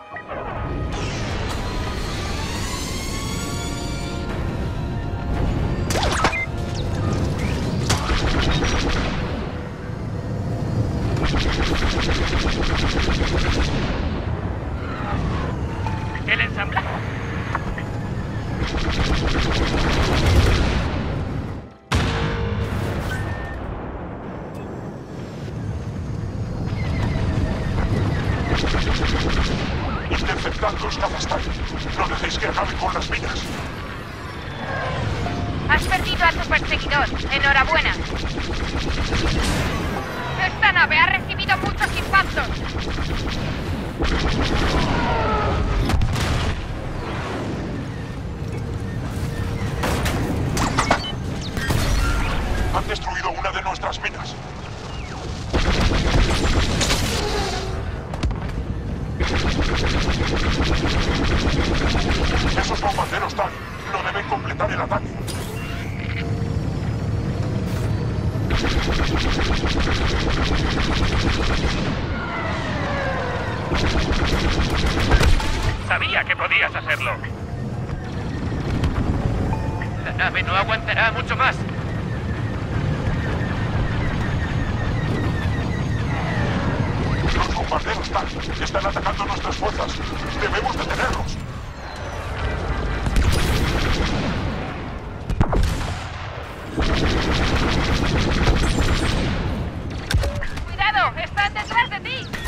El ensamblaje. Interceptad los Cazastán. No dejéis que acaben con las minas. Has perdido a tu perseguidor. Enhorabuena. Esta nave ha recibido muchos impactos. Han destruido una de nuestras minas. Esos bombarderos TAC no deben completar el ataque. Sabía que podías hacerlo. La nave no aguantará mucho más. Los bombarderos TAC están atacando nuestras fuerzas. Debemos detenerlos. ¡Cuidado! ¡Están detrás de ti!